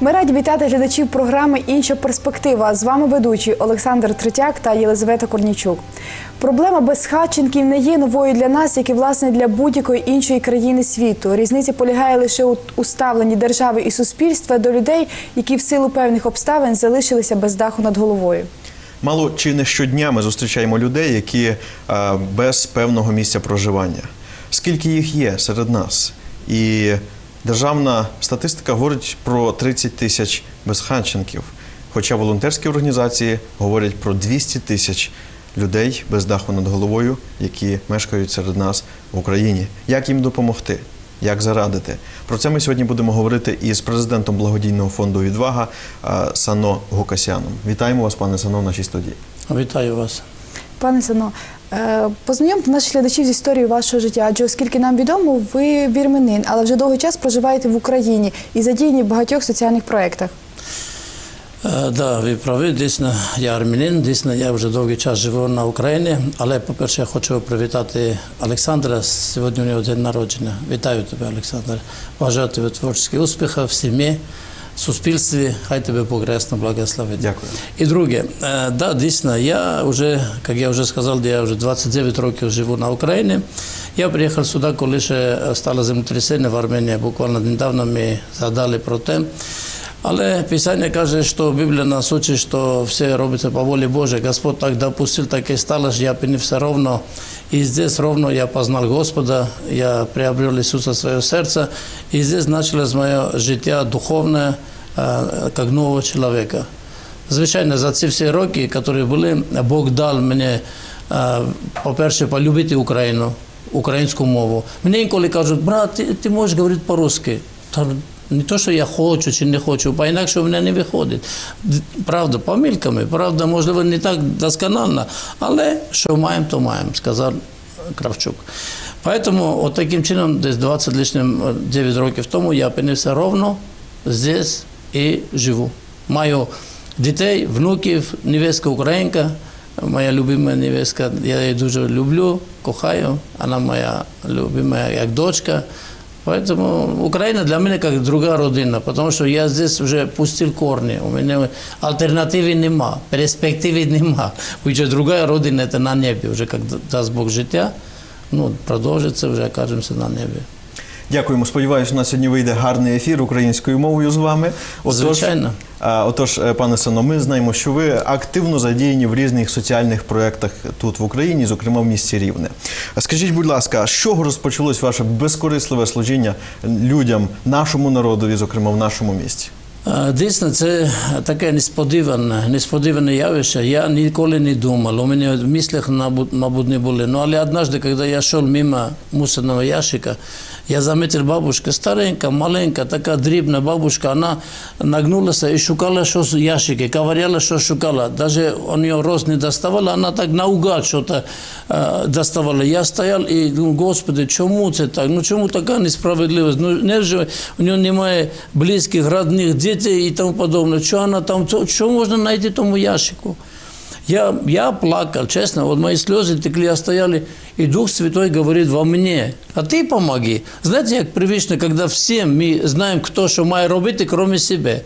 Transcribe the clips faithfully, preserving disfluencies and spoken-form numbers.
Ми раді вітати глядачів програми «Інша перспектива». З вами ведучі Олександр Третяк та Єлизавета Корнійчук. Проблема безхатченків не є новою для нас, як і, власне, для будь-якої іншої країни світу. Різниця полягає лише у ставленні держави і суспільства до людей, які в силу певних обставин залишилися без даху над головою. Мало чи не щодня ми зустрічаємо людей, які а, без певного місця проживання. Скільки їх є серед нас? І державна статистика говорить про тридцять тисяч безхатченків, хоча волонтерські організації говорять про двісті тисяч людей без даху над головою, які мешкають серед нас в Україні. Як їм допомогти? Як зарадити? Про це ми сьогодні будемо говорити із президентом благодійного фонду «Відвага» Сано Гукасяном. Вітаємо вас, пане Сано, в нашій студії. Вітаю вас. Пане Сано, познайомте наших глядачів з історією вашого життя, адже, оскільки нам відомо, ви вірменин, але вже довгий час проживаєте в Україні і задіяні в багатьох соціальних проєктах. Так, да, ви праві, дійсно, я армянин, дійсно, я вже довгий час живу на Україні, але, по-перше, я хочу привітати Олександра, сьогодні у нього день народження. Вітаю тебе, Олександр. Бажаю тобі творчих успіхів в сім'ї, в суспільстві, хай тебе Бог рясно благословить. Дякую. І друге, да, дійсно, я вже, як я вже сказав, я вже двадцять дев'ять років живу на Україні. Я приїхав сюди, коли ще стало землетрясіння в Арменії, буквально недавно ми згадали про те. Але Писання каже, що Біблія нас учить, що все робиться по волі Божій. Господь так допустил, так і стало, що я опинився ровно. И здесь ровно я познал Господа, я приобрел Иисуса в свое сердце. И здесь началось мое життя духовне, как нового человека. Звичайно, за ці всі роки, які були, Бог дав мені, по-перше, полюбити Україну, українську мову. Мені інколи кажуть, брат, ти, ти можеш говорити по-русски. Не то, що я хочу чи не хочу, бо інакше в мене не виходить. Правда, помилками, правда, можливо, не так досконально, але що маємо, то маємо, сказав Кравчук. Тому от таким чином, десь двадцять лишнім дев'ять років тому я опинився ровно здесь і живу. Маю дітей, внуків, невестка українка, моя любима невестка, я її дуже люблю, кохаю, вона моя любима як дочка. Поэтому Украина для меня как другая родина, потому что я здесь уже пустил корни, у меня альтернативы нема, перспективы нема. Уже другая родина, это на небе, уже как даст Бог життя, ну, продовжиться, вже окажемося на небі. Дякуємо. Сподіваюся, у нас сьогодні вийде гарний ефір українською мовою з вами. Отож, Звичайно. Отож, пане Сано, ми знаємо, що ви активно задіяні в різних соціальних проєктах тут в Україні, зокрема в місті Рівне. Скажіть, будь ласка, з чого розпочалось ваше безкорисливе служіння людям, нашому народові, зокрема в нашому місті? Дійсно, це таке несподіване, несподіване явище. Я ніколи не думав, у мене в мислях, мабуть, не були. Но, але однажды, когда я шел мимо мусорного ящика, я заметил бабушка, старенькая, маленькая, такая дрібна бабушка, она нагнулась и шукала, что в ящике, ковыряла, что шукала. Даже у нее рост не доставала, она так наугад что-то э, доставала. Я стоял и думал, Господи, чому це так? Ну, чому така несправедливість? Ну, не же у нее немає близьких, родних, дітей и тому подобное. Что она там, что можно найти тому ящику? Я, я плакал, честно, вот мои слезы текли, я стояли, и Дух Святой говорит во мне, а ты помоги. Знаете, как привычно, когда всем мы знаем, кто что має робити, кроме себя.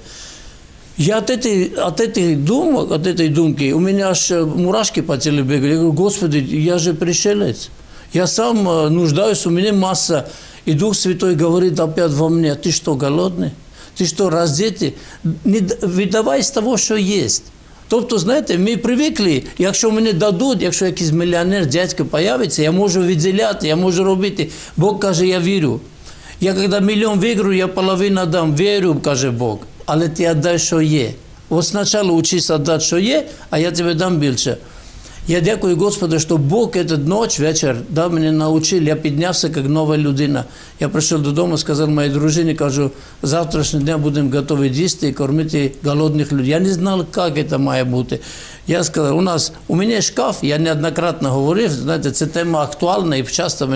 Я от этой, от этой думок, от этой думки, у меня аж мурашки по телу бегали. Я говорю, Господи, я же пришелец. Я сам нуждаюсь, у меня масса. И Дух Святой говорит опять во мне, ты что, голодный? Ти що, роздіти? Не віддавай з того, що є. Тобто, знаєте, ми привикли, якщо мені дадуть, якщо якийсь мільйонер, дядько появиться, я можу відділяти, я можу робити. Бог каже, я вірю. Я коли мільйон виграю, я половину дам, вірю, каже Бог. Але ти віддай, що є. От спочатку учись віддати, що є, а я тобі дам більше. Я дякую Господу, що Бог эту ночь, вечір, да, мене навчив, я піднявся як нова людина. Я прийшов додому, сказав моїй дружині, кажу, завтрашнього дня будемо готові їсти і кормити голодних людей. Я не знав, як це має бути. Я сказав, у нас, у мене шкаф, я неоднократно говорив, знаєте, це тема актуальна і часто мене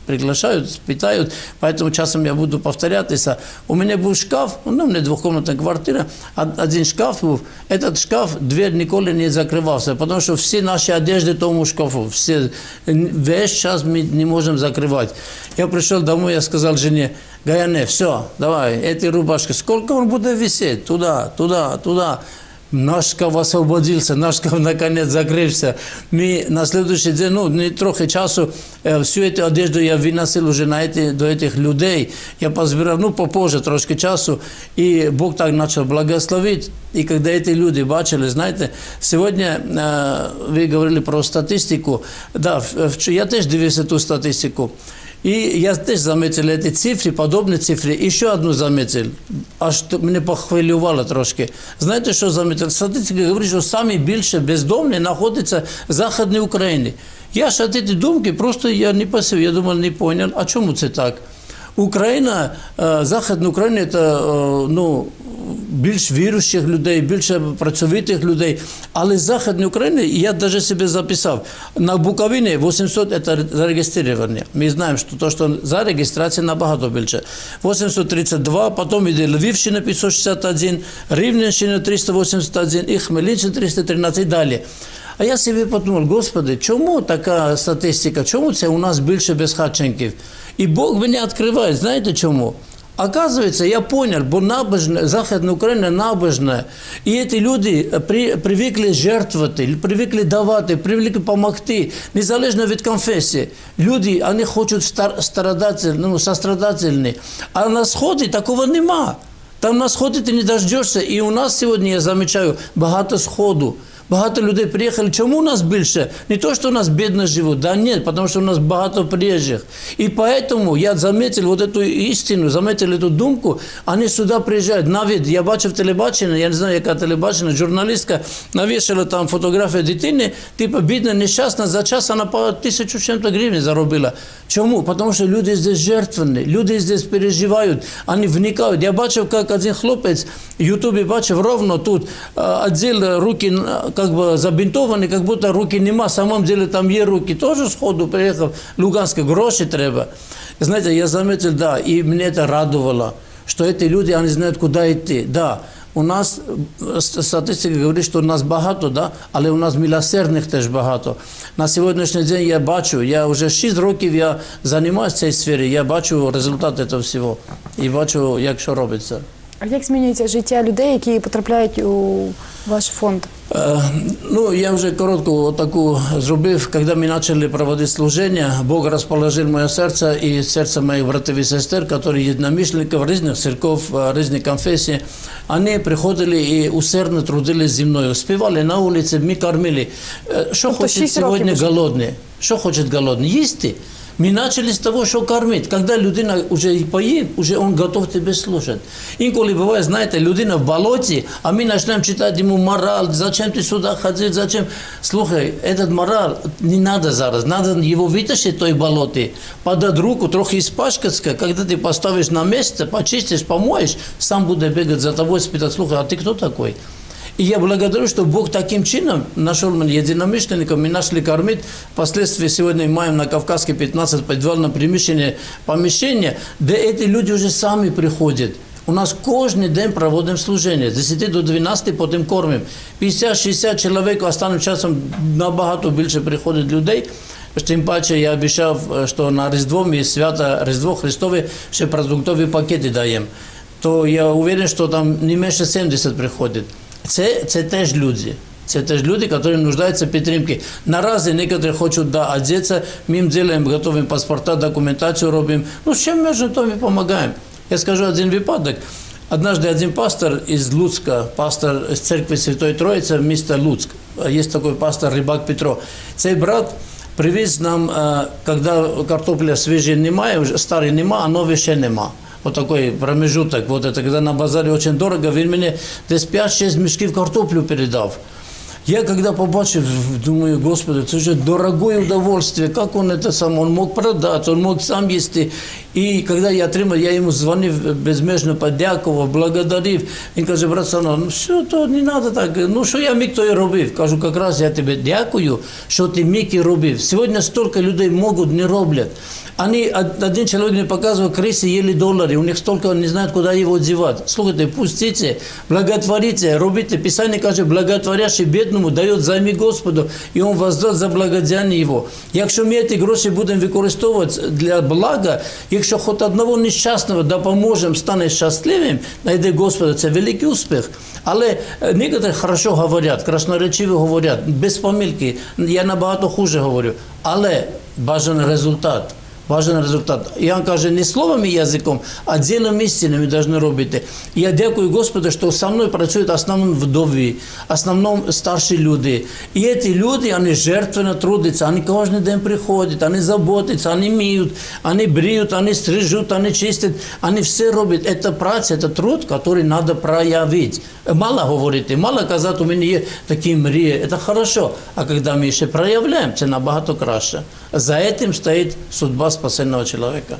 приглашают, питают, поэтому часом я буду повторяться. У меня был шкаф, ну, у меня двухкомнатная квартира, один шкаф был, этот шкаф, дверь никогда не закрывался, потому что все наши одежды тому шкафу, все, весь час мы не можем закрывать. Я пришел домой, я сказал жене: Гаяне, все, давай, эти рубашки, сколько он будет висеть? Туда, туда, туда. Наш шкаф освободился, наш шкаф наконец закрылся. Мы на следующий день, ну, не трохи часу, э, всю эту одежду я выносил уже на эти, до этих людей. Я позбирал, ну, попозже, трошки часу, и Бог так начал благословить. И когда эти люди бачили, знаете, сегодня э, вы говорили про статистику, да, в, в, я тоже дивился эту статистику. И я тоже заметил эти цифры, подобные цифры. Еще одну заметил, аж меня похвилювало трошки. Знаете, что заметил? Статистика говорит, что самі більше бездомні знаходяться в Західній Україні. Я ж от эти думки просто я не посів, я думал, не понял, а чому це так? Україна, Західна Україна, це, ну, більш віруючих людей, більше працьовитих людей. Але з Західної України, я навіть себе записав, на Буковині вісімсот – це зареєстровані. Ми знаємо, що то, що за реєстрацію набагато більше. вісімсот тридцять два, потім йде Львівщина п'ятсот шістдесят один, Рівненщина триста вісімдесят один і Хмельниччина триста тринадцять і далі. А я собі подумав: Господи, чому така статистика, чому це у нас більше безхатченків? І Бог мене відкриває, знаєте чому? Оказывается, я понял, бо набожная, Західна Україна набожная, и эти люди при, привыкли жертвовать, привыкли давать, привыкли помогти, незалежно від конфесії. Люди, вони хочуть стар, стародательні, ну, сострадательні, а на Сході такого нема. Там на Сході ти не дождешься, і у нас сьогодні, я замічаю, багато Сходу. Багато людей приїхали. Чому у нас більше? Не то, що у нас бідно живуть, да нет, потому що у нас багато приїжджих. І поэтому я заметил вот эту істину, заметил эту думку, вони сюди приїжджають. Навіть, я бачив телебачення, я не знаю, яка телебачення, журналістка навішала там фотографію дитини, типу, бідна, нещасна, за час вона по тисячу чим-то гривень заробила. Чому? Потому що люди здесь жертвені, люди здесь переживають, вони вникають. Я бачив, як один хлопець в Ютубі бачив ровно тут, отдел руки как бы забинтовані, как будто руки нема, на самом деле там є руки. Тоже сходу приїхав, Луганське, гроші треба. Знаєте, я заметил, да, и мне это радовало, что эти люди, они знают, куда идти. Да, у нас статистика говорить, що у нас багато, да, але у нас милосердних теж багато. На сьогоднішній день я бачу, я вже шість років я займаюся в цій сфері, я бачу результат цього всього і бачу, як що робиться. А як змінюється життя людей, які потрапляють у ваш фонд? Е, ну, я вже коротку таку зробив, коли ми почали проводити служення, Бог розположив моє серце і серце моїх братів і сестер, які єдиномишленники різних церков, різних конфесій. Вони приходили і усердно трудились зі мною, співали на вулиці, ми кормили. Що тобто хочуть сьогодні голодні? Що хочуть голодні? Їсти. Мы начали с того, что кормить. Когда людина уже поїв, уже он готов тебе слушать. Инколи бывает, знаете, людина в болоте, а мы начинаем читать ему мораль, зачем ты сюда ходил, зачем. Слухай, этот мораль не надо зараз, надо его вытащить той болоте, подать руку, трохи испачкаться, когда ты поставишь на место, почистишь, помоешь, сам будет бегать за тобой, спитать: слухай, а ты кто такой? И я благодарю, что Бог таким чином нашел меня единомышленников, мы нашли кормить. Впоследствии сегодня имеем на Кавказке пятнадцать подвальных помещений, помещения, где эти люди уже сами приходят. У нас кожен день проводим служение, с десяти до дванадцяти потім кормим. п'ятдесят-шістдесят чоловік, останнім часом набагато більше приходить людей. Тим паче я обіцяв, що на Різдво, ми свято Різдво Христове, ще продуктові пакети даємо. То я уверен, що там не менше сімдесят приходить. Це, це теж люди. Це теж люди, які нуждаються в підтримці. Наразі некоторі хочуть да, одеться, ми їм робимо, готуємо паспорта, документацію робимо. Ну, з чим можемо, то ми допомагаємо. Я скажу один випадок. Однажды один пастор из Луцка, пастор из церкви Святой Троицы, место Луцк, есть такой пастор Рибак Петро. Цей брат привез нам, когда картопля свежая немає, уже старой нема, а новой ще нема. Вот такой промежуток, вот это, когда на базаре очень дорого, він мені десь п'ять-шість мішків картоплю передав. Я когда побачив, думаю, Господи, это же дорогое удовольствие, как он это сам, он мог продать, он мог сам есть. И когда я отримав, я ему звонив, безмежно подякував, благодарив. Він каже, брат Сано, ну все, то не треба так, ну що я міг, то і робив. Кажу, якраз я тебе дякую, що ти міг і робив. Сьогодні стільки людей можуть, не роблять. Они, один человек мне показывал, крысы ели доллары, у них столько не знают, куда его девать. Слушайте, пустите, благотворите, робите. Писание каже, благотворящий бедному дает займи Господу, и он воздаст за благодяние его. Якщо ми ці гроші будемо використовувати для блага, якщо хоч одного нещасного допоможемо, стане щасливим, знайде Господа, це великий успіх. Але некоторі хорошо говорять, красноречиво говорять, без помилки, я набагато хуже говорю, але бажаний результат. Важен результат. Іоанн каже, не словом і язиком, а ділом істини ми повинні робити. Я дякую Господу, що со мною працюють в основному вдові, в основному старші люди. І ці люди, вони жертвенно трудяться, вони кожен день приходять, вони заботяться, вони миють, вони бриють, вони стрижуть, вони чистять, вони все роблять. Це праця, це труд, який треба проявити. Мало говорити, мало казати, у мене є такі мрії, це хорошо. А коли ми ще проявляємо, це набагато краще. За цим стоїть судьба спасенного чоловіка.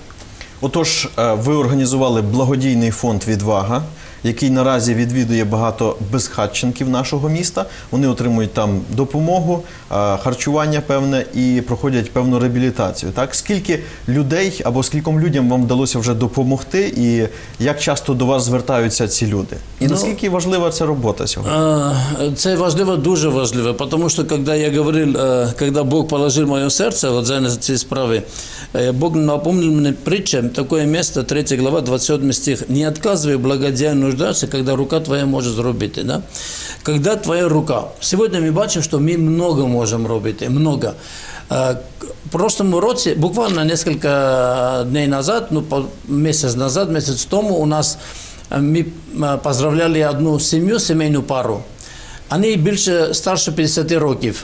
Отож, ви організували благодійний фонд «Відвага», який наразі відвідує багато безхатченків нашого міста. Вони отримують там допомогу, харчування певне і проходять певну реабілітацію. Так? Скільки людей або скільком людям вам вдалося вже допомогти і як часто до вас звертаються ці люди? І Ну, наскільки важлива ця робота сьогодні? Це важливо, дуже важливо, тому що, коли я говорив, коли Бог положив в моє серце от за ці справи, Бог напомнил мне притча, такое место, третья глава, двадцать седьмой стих. «Не отказывай благодеянию нуждаться, когда рука твоя может зробити». Да? Когда твоя рука. Сегодня мы бачим, что мы много можем робити, много. В прошлом році, буквально несколько дней назад, ну, месяц назад, месяц тому, у нас мы поздравляли одну сім'ю, сімейну пару. Вони більше старше п'ятдесят років.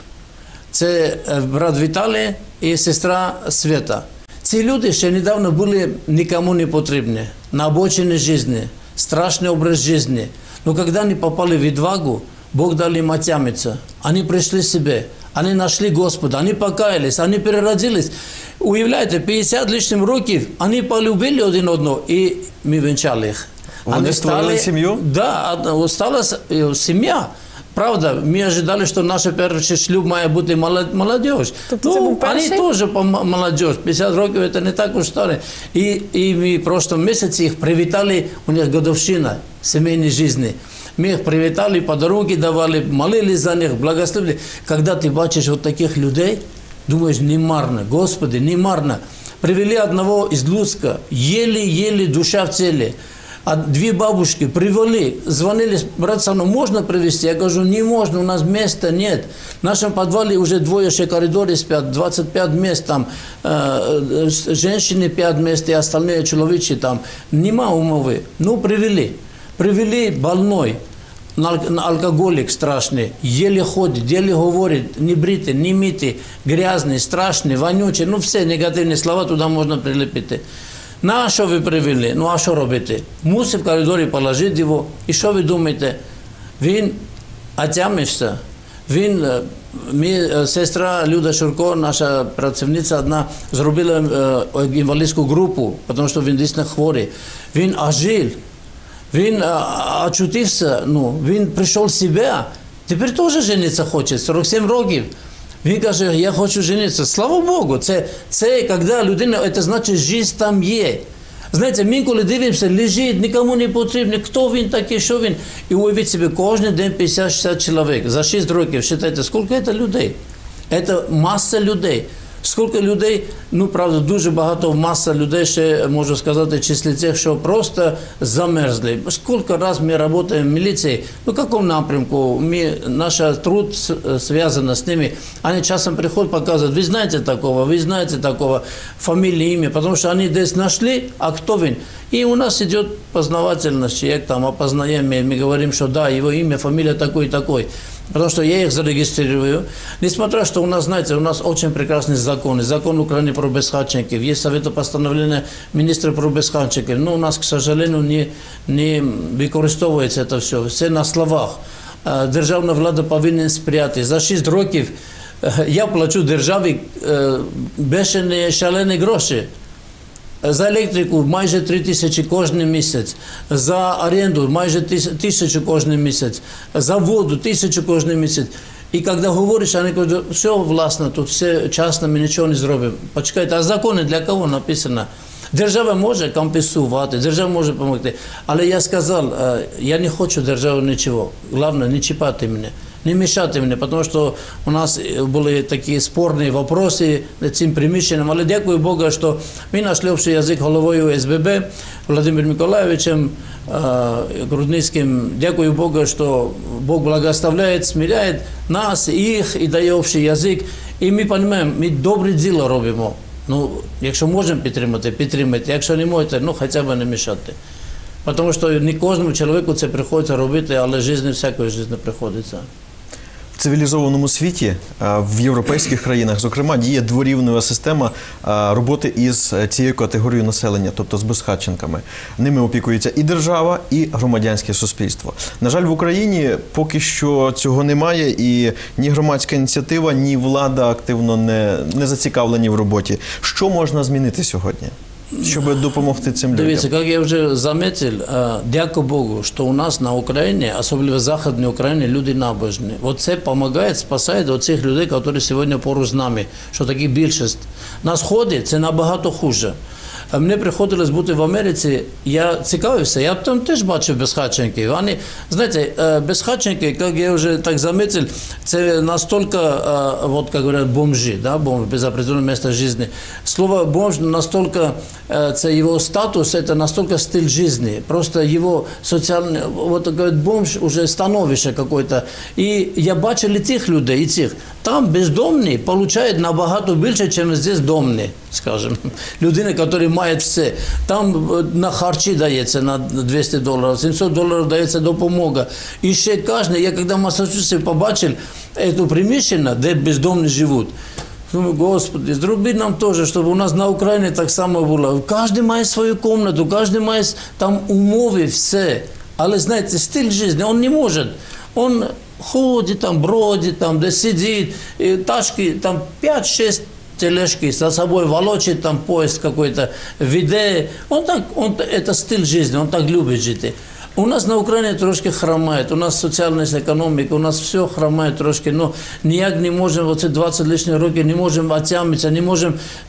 Це брат Віталій і сестра Света. Ці люди ще недавно були нікому не потрібні, на обочині життя, страшний образ життя. Но коли вони попали в відвагу, Бог дал им отямиться. Они пришли в себе, они нашли Господа, они покаялись, они переродились. Уявляєте, п'ятдесят лишнім років, вони полюбили один одного, і ми вінчали їх. Вони створили сім'ю? Да, осталась сім'я. Правда, ми ожидали, що наш перший шлюб має бути молодіж. Тобто це був перший? Вони теж молодіж. п'ятдесят років – це не так уж старе. І, і ми в прошлом місяці їх привітали, у них годовщина сімейної житті. Ми їх привітали, подарунки давали, молились за них, благословили. Коли ти бачиш от таких людей, думаєш, не марно, Господи, не марно. Привели одного из Луцка, еле-еле душа в теле. А две бабушки привели, звонили, брат Сано, можно привезти? Я говорю, не можно, у нас места нет. В нашем подвале уже двое еще в коридоре спят, двадцать пять мест там, э, женщины пять мест и остальные человечи там. Нема умовы. Ну, привели. Привели больной, алкоголик страшный, еле ходит, еле говорит, не бритый, не митый, грязный, страшный, вонючий. Ну, все негативные слова туда можно прилепить. На що ви привели? Ну, а що робити? Мусив в коридорі положити його. І що ви думаєте? Він отямився. Він, ми, сестра Люда Шурко, наша працівниця одна, зробила е, інвалідську групу, тому що він дійсно хворий. Він ожив. Він очутився, ну, він прийшов в себе. Тепер теж жениться хоче, сорок сім років. Він каже, я хочу женитися. Слава Богу, це, це коли людина, це значить, життя там є. Знаєте, ми коли дивимося, лежить, нікому не потрібно, хто він такий, що він. І уявіть собі, кожен день п'ятдесят-шістдесят чоловік. За шість років, вважайте, скільки це людей? Це маса людей. Скільки людей, ну, правда, дуже багато, маса людей, ще, можу сказати, числі тих, що просто замерзли. Скільки раз ми працюємо в міліції, ну, в якому напрямку, ми, наш труд зв'язаний з ними, вони часом приходять, показують, ви знаєте такого, ви знаєте такого, фамілію, ім'я, тому що вони десь знайшли, а хто він? І у нас йде познавательність, як там опознаємо, ми говоримо, що да, його ім'я, фамілія такой, такой. Потому что я их зарегистрирую. Несмотря, что у нас, знаете, у нас очень прекрасные законы. Закон Украины про безхатченков. Есть советопостановление министра про безхатченков. Но у нас, к сожалению, не, не використовуется это все. Все на словах. е, державна влада повинна сприяти. За шість років е, я плачу державі е, бешені шалені гроші. За електрику майже три тисячі кожен місяць, за оренду майже тисячу кожен місяць, за воду тисячу кожен місяць. І коли говориш, вони кажуть, все власне, тут все частно, ми нічого не зробимо. Почекайте, а закони для кого написано? Держава може компенсувати, держава може допомогти. Але я сказав, я не хочу держави нічого. Головне, не чіпати мене, не мішати мені, тому що у нас були такі спорні питання цим приміщенням. Але дякую Богу, що ми знайшли общий язик головою СББ Владимиром Миколаевичем Грудницьким. Дякую Богу, що Бог благословляє, смиряє нас, їх і дає общий язик. І ми розуміємо, ми добре діло робимо. Ну, якщо можемо підтримати, підтримайте. Якщо не можете, ну, хоча б не мішати. Тому що не кожному чоловіку це приходиться робити, але життя всякої життя приходиться. В цивілізованому світі, в європейських країнах, зокрема, діє дворівнева система роботи із цією категорією населення, тобто з безхатченками. Ними опікується і держава, і громадянське суспільство. На жаль, в Україні поки що цього немає, і ні громадська ініціатива, ні влада активно не, не зацікавлені в роботі. Що можна змінити сьогодні, щоб допомогти цим людям? Дивіться, як я вже заметил, дякую Богу, що у нас на Україні, особливо в Західній Україні, люди набожні. От це допомагає, спасає до цих людей, які сьогодні поруч з нами, що такі більшість. На Сході це набагато хуже. Мені приходилось бути в Америці, я цікавився, я там теж бачив безхатченків. Вони, знаєте, безхатченки, як я вже так заметил, це настільки, вот, як говорять, бомжі, да, бомж, без определеного місця життя. Слово бомж настільки, це його статус, це настільки стиль життя, просто його соціальний, вот, говорять, бомж уже становище какое-то. І я бачив цих людей, і цих. Там бездомні получають набагато більше, ніж здесь домні, скажімо. Людина, яка має все. Там на харчі дається на двісті доларів, сімсот доларів дається допомога. І ще кожен, я коли в Массачусетсі побачив це приміщення, де бездомні живуть, думаю, Господи, зроби нам теж, щоб у нас на Україні так само було. Кожен має свою кімнату, кожен має там умови, все. Але, знаєте, стиль життя, він не може. Він ходит, там, бродит, там, да сидит, и тачки, там, пять-шесть тележки за собой волочит, там, поезд какой-то, веде. Он так, он, это стиль жизни, он так любит жить. У нас на Україні трошки хромає, у нас соціальна економіка, у нас все хромає трошки, но ніяк не можемо, оце двадцять лишніх років, не можемо отямитися, не можемо.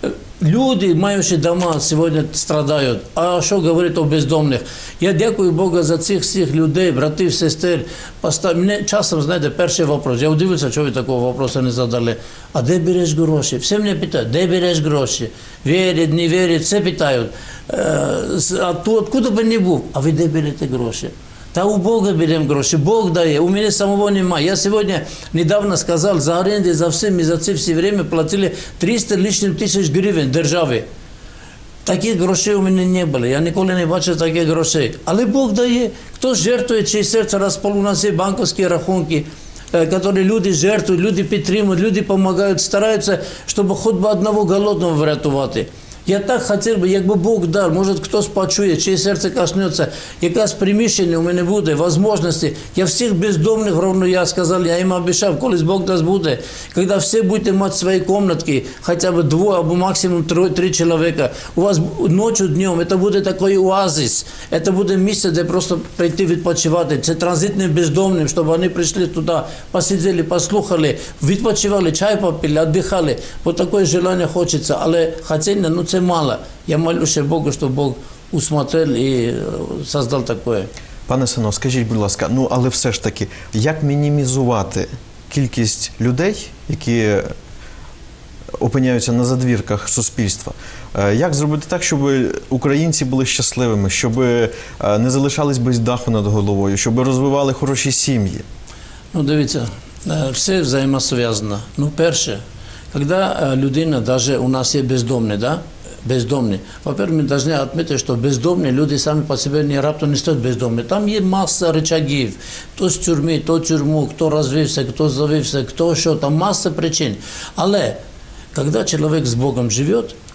Люди, маючи дома, сьогодні страдають. А що говорити о бездомних? Я дякую Богу за цих всіх людей, братів, сестер. Постав... Мене часом, знаєте, перший вопрос. Я удивився, що ви такого вопросу не задали. А де береш гроші? Всі мене питають, де береш гроші? Вірять, не вірять, все питають. А то откуда б не був? А ви де берете гроші? Та у Бога беремо гроші, Бог дає, у мене самого немає. Я сьогодні недавно сказав, за оренди, за все, ми за це все время платили триста лишнім тисяч гривень державі. Таких грошей у мене не було, я ніколи не бачив таких грошей. Але Бог дає, хто жертвує, чиє серце розпало, у нас є банківські рахунки, які люди жертвують, люди підтримують, люди допомагають, стараються, щоб хоч би одного голодного врятувати. Я так хотів би, якби Бог дав, може хтось почує, чиє серце коснеться, якесь приміщення у мене буде, можливості. Я всіх бездомних, ровно я сказав, я їм обіцяв, колись Бог дасть буде, коли всі будете мати свої кімнатки, хоча б двоє або максимум три, три чоловіка, у вас ночі, днем, це буде такий оазис, це буде місце, де просто прийти відпочивати, це транзитним бездомним, щоб вони прийшли туди, посиділи, послухали, відпочивали, чай попили, віддихали, бо таке бажання хочеться, але хотіння, ну це мало. Я молюся Богу, щоб Бог усмотрел і создав таке. Пане Сино, скажіть, будь ласка, ну але все ж таки, як мінімізувати кількість людей, які опиняються на задвірках суспільства? Як зробити так, щоб українці були щасливими, щоб не залишались без даху над головою, щоб розвивали хороші сім'ї? Ну, дивіться, все взаємосв'язано. Ну, перше, когда людина, даже у нас є бездомні, да? бездомні. Во-первых, ми повинні відмітити, що бездомні люди самі по собі не раптом не стають бездомні. Там є маса рычагів. Хто з тюрми, хто тюрму, хто розвився, хто завився, хто що, там маса причин. Але, коли чоловік з Богом живе,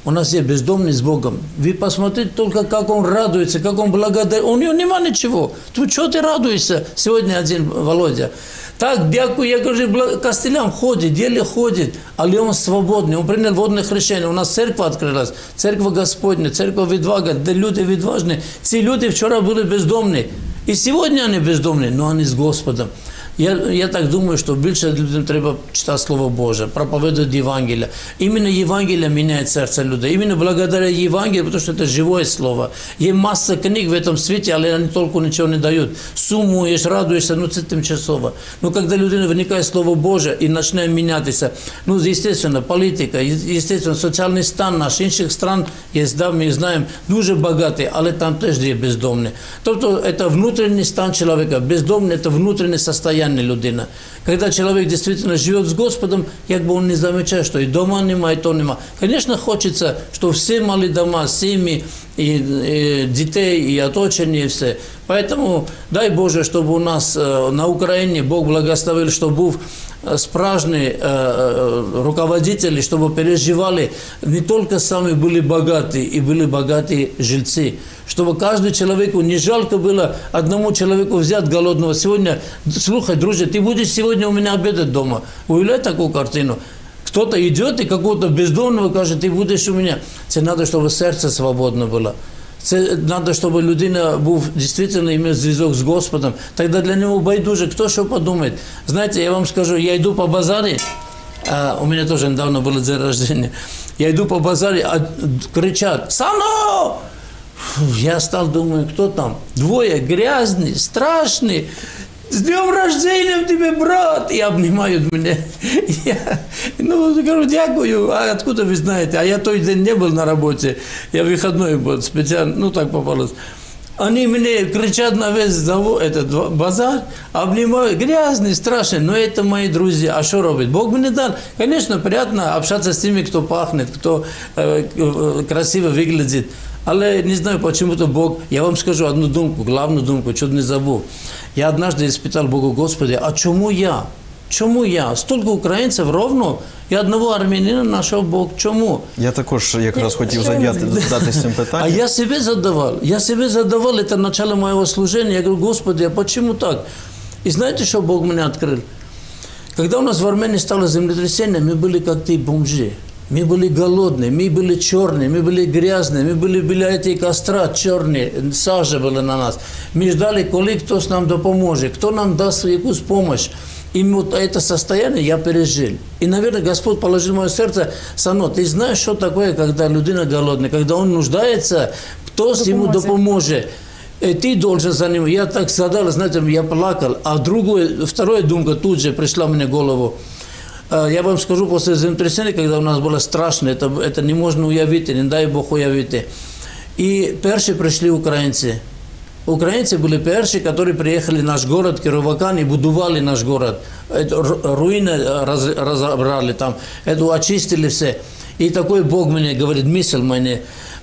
У нас есть бездомный с Богом. Вы посмотрите только, как он радуется, как он благодарит. У него нема ничего. Тут что ты радуешься? Сегодня один Володя. Так, дякую, я говорю, костелям ходит, еле ходит, але он свободный, он принял водное крещение. У нас церковь открылась, церковь Господня, церковь Відвага, де люди відважні. Ці люди вчора були бездомні, і сьогодні вони бездомні, но вони з Господом. Я, я так думаю, что більше людям треба читати Слово Боже, проповедовать Евангелие. Именно Евангелие меняет сердце людей. Именно благодаря Евангелию, потому что это живое Слово. Есть масса книг в этом свете, але они толку ничего не дают. Сумуешь, радуешься, ну это тимчасово. Но когда людина вникает в Слово Боже и начинает меняться, ну естественно, политика, естественно, социальный стан наш, інших стран, есть, да, мы знаем, дуже багаті, але там теж є бездомні. Тобто, это внутренний стан человека. Бездомный – это внутреннее состояние людина. Когда человек действительно живет с Господом, как бы он не замечает, что и дома нема, и то нема. Конечно, хочется, что все мали дома, семьи, и, и детей, и оточение, и все. Поэтому дай Боже, чтобы у нас э, на Украине Бог благословил, чтобы был справжні э, руководители, чтобы переживали, не только сами были богатые, и были богатые жильцы. Чтобы каждому человеку не жалко было одному человеку взять голодного. Сегодня, слушай, друзья, ты будешь сегодня у меня обедать дома. Уявляй такую картину. Кто-то идет и какого-то бездомного кажет, ты будешь у меня. Это надо, чтобы сердце свободно было. Це надо, щоб людина був дійсно мав зв'язок з Господом. Тоді для нього байдуже, хто що подумає. Знаєте, я вам скажу, я йду по базарі, а у мене теж недавно було день рождения. Я йду по базарі, а кричать: «Сано!» Я стал, думаю, кто там? Двое грязные, страшные. С днем рождения тебе, брат! И обнимают меня. Я, ну, говорю, дякую. А откуда вы знаете? А я той день не был на работе. Я выходной был специально, ну так попалось. Они мне кричат на весь завод, этот базар, обнимают, грязный, страшный, но это мои друзья. А что робить? Бог мне дал. Конечно, приятно общаться с теми, кто пахнет, кто э, э, красиво выглядит. Але не знаю, почему-то Бог, я вам скажу одну думку, главную думку, чуть не забыл. Я однажды испытал Богу: Господи, а чему я? Чому я? Столько українців ровно, і одного армянина нашов Бог. Чому? Я також якраз хотів задати з цим питанням. А я себе задавал. Я себе задавал, это начало моего служения. Я говорю: Господи, а почему так? И знаете, что Бог мне открыл? Когда у нас в Армении стало землетрясение, мы были как те бомжи. Мы были голодные, мы были черные, мы были грязные, мы были, были эти костра черные, сажа была на нас. Мы ждали, коли кто с нам допоможет, кто нам даст якусь помощь. И вот это состояние я пережил. И, наверное, Господь положил в мое сердце: Сано, ты знаешь, что такое, когда людина голодная, когда он нуждается, кто с ему допоможет. И ты должен за ним. Я так задал, знаете, я плакал. А другое, вторая думка тут же пришла мне в голову. Я вам скажу, после землетрясения, когда у нас было страшно, это, это не можно уявить, не дай Бог уявить. И перші пришли українці. Українці були перші, які приїхали в наш город, Кіровоград, і будували наш город. Руїни розібрали там, это очистили все. И такой Бог мне говорит, мысль мне: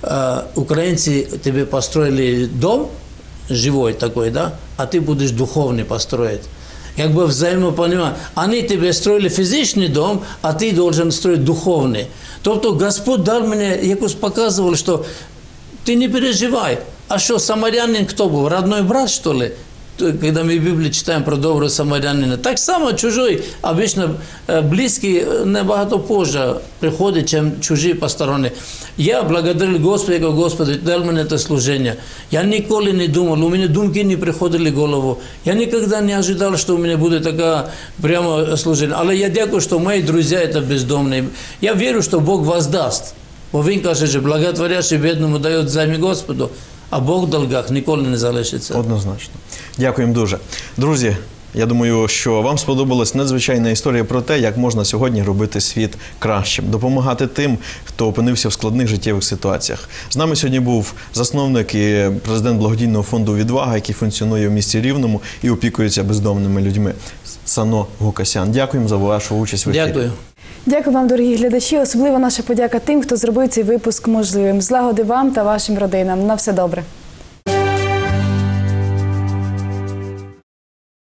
украинцы тебе построили дом, живой такой, да, а ты будешь духовный построить. Как бы взаимопонимание. Они тебе строили физичный дом, а ты должен строить духовный. Тобто Господь дал мне, якось показывал, что ты не переживай. А что, самарянин кто был? Родной брат, что ли? Когда мы в Библии читаем про доброго самарянина. Так само чужой, обычно близкий набагато позже приходит, чем чужие посторонние. Я благодарю Господа, я говорю: Господи, дал мне это служение. Я никогда не думал, у меня думки не приходили в голову. Я никогда не ожидал, что у меня будет такое прямо служение. Але я дякую, что мои друзья это бездомные. Я верю, что Бог воздаст. Бо Він каже, що благотворящий бідному дає займи Господу, а Бог в долгах ніколи не залишиться. Однозначно. Дякуємо дуже. Друзі, я думаю, що вам сподобалась надзвичайна історія про те, як можна сьогодні робити світ кращим, допомагати тим, хто опинився в складних життєвих ситуаціях. З нами сьогодні був засновник і президент благодійного фонду «Відвага», який функціонує в місті Рівному і опікується бездомними людьми. Сано Гукасян. Дякуємо за вашу участь в ефірі. Дякую. Дякую вам, дорогі глядачі. Особливо наша подяка тим, хто зробив цей випуск можливим. Злагоди вам та вашим родинам. На все добре.